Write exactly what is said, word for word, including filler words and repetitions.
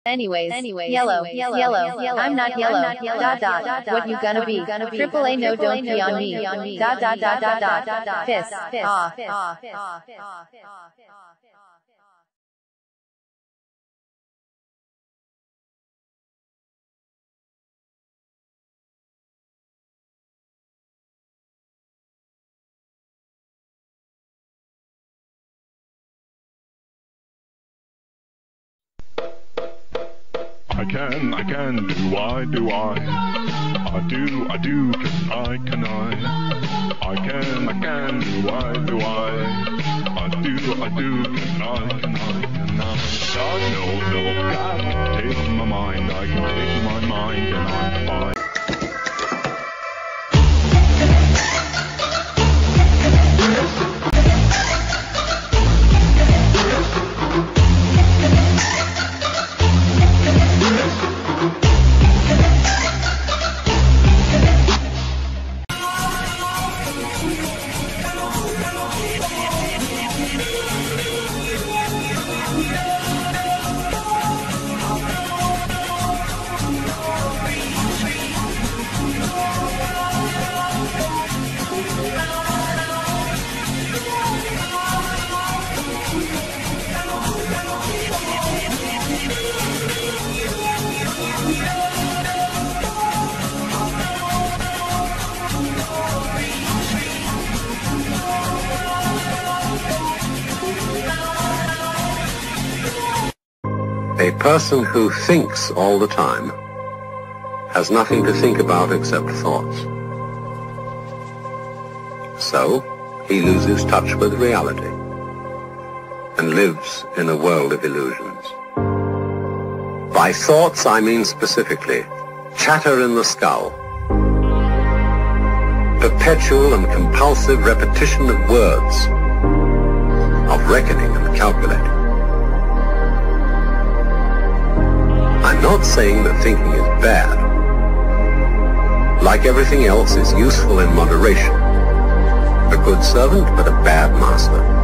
Anyways, anyways, yellow, yellow, yellow, yellow. I'm not yellow. Dot dot. What you gonna be? Triple A, no, don't pee on me. Dot dot dot dot dot. Piss off. I can, I can, do I, do I? I do, I do, can I, can I? I can, I can, do I, do I? I do, I do, can I, can I, can I? God, no, no, God, take my mind, I can take my mind and I'm fine. A person who thinks all the time has nothing to think about except thoughts. So, he loses touch with reality and lives in a world of illusions. By thoughts, I mean specifically chatter in the skull, perpetual and compulsive repetition of words, of reckoning and calculating. I'm not saying that thinking is bad. Like everything else, it's useful in moderation. A good servant, but a bad master.